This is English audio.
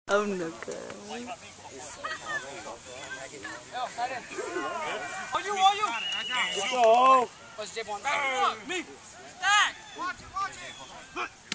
Ông được cười. Go! Me! Stack! Watch it, watch it!